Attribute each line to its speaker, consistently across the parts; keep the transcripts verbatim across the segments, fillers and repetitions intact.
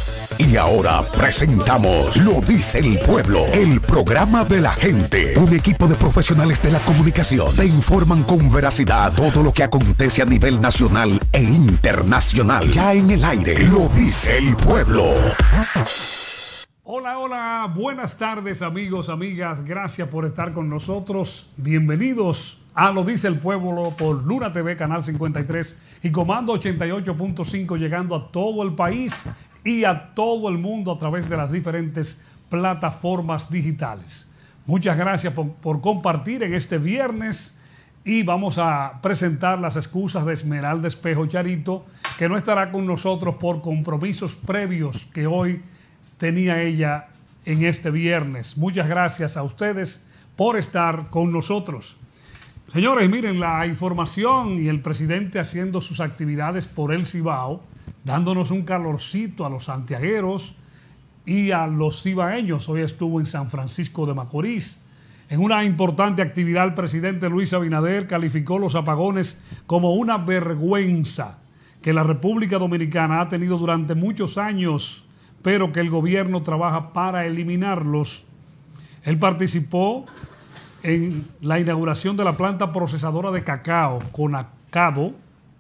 Speaker 1: Y ahora presentamos Lo Dice el Pueblo, el programa de la gente. Un equipo de profesionales de la comunicación te informan con veracidad todo lo que acontece a nivel nacional e internacional. Ya en el aire, Lo Dice el Pueblo.
Speaker 2: Hola, hola, buenas tardes amigos, amigas, gracias por estar con nosotros. Bienvenidos a Lo Dice el Pueblo por Luna T V, Canal cincuenta y tres y Comando ochenta y ocho punto cinco, llegando a todo el país y a todo el mundo a través de las diferentes plataformas digitales. Muchas gracias por, por compartir en este viernes y vamos a presentar las excusas de Esmeralda Espejo Charito, que no estará con nosotros por compromisos previos que hoy tenía ella en este viernes. Muchas gracias a ustedes por estar con nosotros. Señores, miren la información y el presidente haciendo sus actividades por el Cibao, dándonos un calorcito a los santiagueros y a los cibaeños. Hoy estuvo en San Francisco de Macorís. En una importante actividad, el presidente Luis Abinader calificó los apagones como una vergüenza que la República Dominicana ha tenido durante muchos años, pero que el gobierno trabaja para eliminarlos. Él participó en la inauguración de la planta procesadora de cacao, Conacado,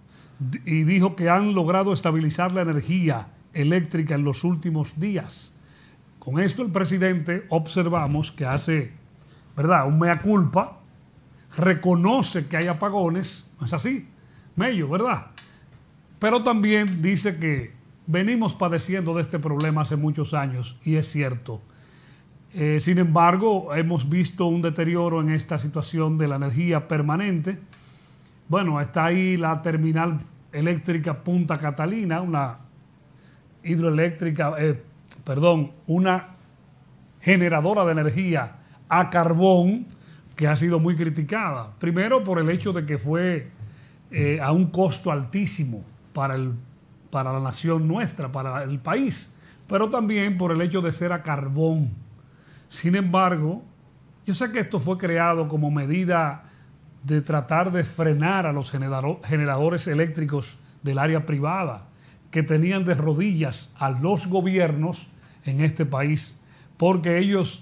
Speaker 2: y dijo que han logrado estabilizar la energía eléctrica en los últimos días. Con esto el presidente observamos que hace, ¿verdad?, un mea culpa, reconoce que hay apagones, no es así, Mello, ¿verdad? Pero también dice que venimos padeciendo de este problema hace muchos años, y es cierto. Eh, sin embargo, hemos visto un deterioro en esta situación de la energía permanente. Bueno, está ahí la terminal eléctrica Punta Catalina, una hidroeléctrica, eh, perdón, una generadora de energía a carbón que ha sido muy criticada. Primero por el hecho de que fue eh, a un costo altísimo para, el, para la nación nuestra, para el país, pero también por el hecho de ser a carbón. Sin embargo, yo sé que esto fue creado como medida de tratar de frenar a los generadores eléctricos del área privada que tenían de rodillas a los gobiernos en este país, porque ellos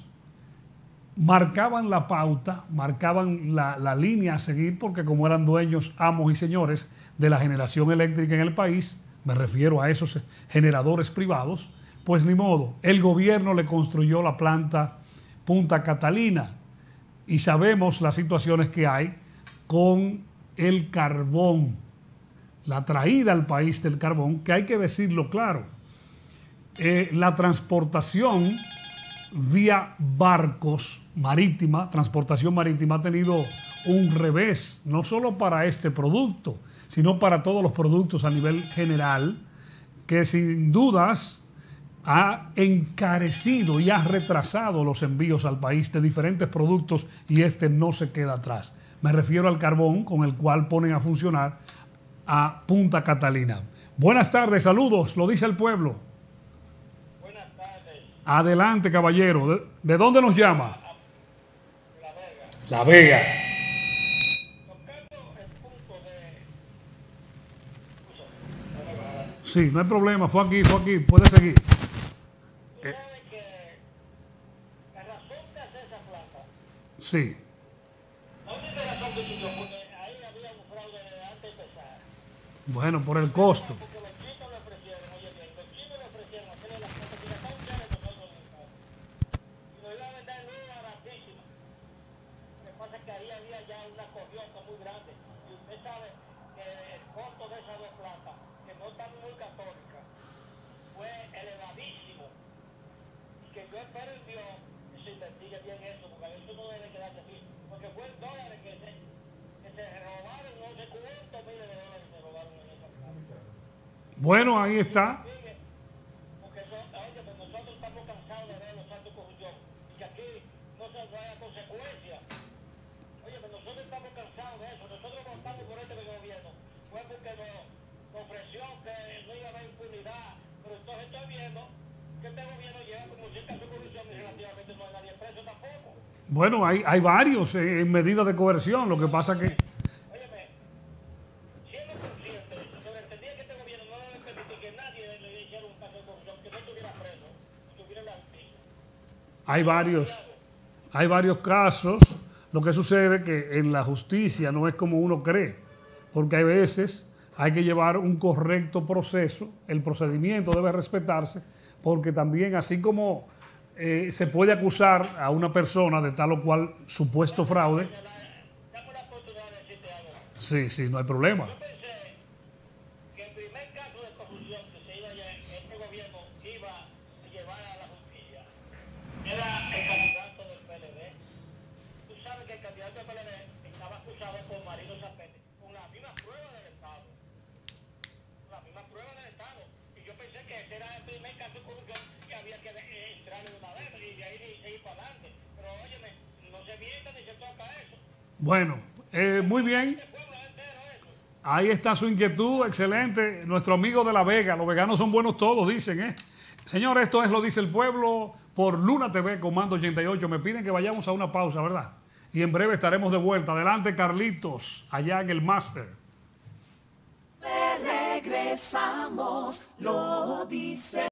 Speaker 2: marcaban la pauta, marcaban la, la línea a seguir, porque como eran dueños, amos y señores de la generación eléctrica en el país, me refiero a esos generadores privados, pues ni modo, el gobierno le construyó la planta Punta Catalina y sabemos las situaciones que hay con el carbón, la traída al país del carbón, que hay que decirlo claro. Eh, la transportación vía barcos marítima, transportación marítima ha tenido un revés, no solo para este producto, sino para todos los productos a nivel general, que sin dudas ha encarecido y ha retrasado los envíos al país de diferentes productos y este no se queda atrás. Me refiero al carbón con el cual ponen a funcionar a Punta Catalina. Buenas tardes, saludos, Lo Dice el Pueblo.
Speaker 3: Buenas tardes.
Speaker 2: Adelante, caballero. ¿De, de dónde nos llama?
Speaker 3: La Vega.
Speaker 2: La Vega.
Speaker 3: Tocando el punto de...
Speaker 2: Sí, no hay problema, fue aquí, fue aquí, puede seguir.
Speaker 3: Tú sabes que la razón de hacer esa planta,
Speaker 2: Sí.
Speaker 3: la única razón que surgió, porque ahí había un fraude de antes de empezar.
Speaker 2: Bueno, por el costo.
Speaker 3: Porque los chinos le ofrecieron, oye bien, los chinos le ofrecieron hacerle las cosas que están caras nosotros dominicanos. Y nos iban a vender muy baratísimo. Lo que pasa es que ahí había ya una corriente muy grande. Y usted sabe que el costo de esas dos plantas, que no están muy católicas, fue elevadísimo. Y que yo espero en Dios que se investigue bien eso, porque eso no debe quedarse así. Porque fue en dólares que se, que se robaron, no sé cuántos miles de dólares se robaron en esa planta.
Speaker 2: Bueno, ahí está.
Speaker 3: Porque eso, oye, pues nosotros estamos cansados de ver los actos de corrupción y que aquí no se vaya consecuencias. Oye, pues nosotros estamos cansados de eso. Nosotros votamos por este gobierno. Fue porque nos, nos ofreció que no iba a haber impunidad. Pero entonces estoy viendo que este gobierno lleva como cien casos de corrupción y relativamente no hay nadie preso tampoco.
Speaker 2: Bueno, hay, hay varios eh, en medidas de coerción. Lo que pasa que...
Speaker 3: Óyeme, siendo consciente de eso, sobreentendía que este gobierno no debe permitir que nadie le hicieron un caso de corrupción, que no estuviera preso, estuviera en la justicia.
Speaker 2: Hay varios, hay varios casos. Lo que sucede es que en la justicia no es como uno cree, porque hay veces hay que llevar un correcto proceso, el procedimiento debe respetarse, porque también así como eh, se puede acusar a una persona de tal o cual supuesto fraude.
Speaker 3: Dame la oportunidad de decirte algo.
Speaker 2: Sí, sí, no hay problema.
Speaker 3: Yo pensé que el primer caso de corrupción que se iba a, este gobierno iba a llevar a la justicia era el candidato del P L D. Tú sabes que el candidato del P L D estaba acusado por Marino Zapete con la misma prueba del Estado. La misma prueba del Estado. Y yo pensé que ese era el primer caso de corrupción que había que eh, entrar de una vez y de ahí seguir para adelante. Pero óyeme, no se mienta ni se toca eso.
Speaker 2: Bueno, eh, muy bien. Ahí está su inquietud, excelente. Nuestro amigo de La Vega, los veganos son buenos todos, dicen, ¿eh? Señor, esto es Lo Dice el Pueblo por Luna T V, Comando ochenta y ocho. Me piden que vayamos a una pausa, ¿verdad? Y en breve estaremos de vuelta. Adelante, Carlitos, allá en el máster.
Speaker 4: Regresamos, lo dice.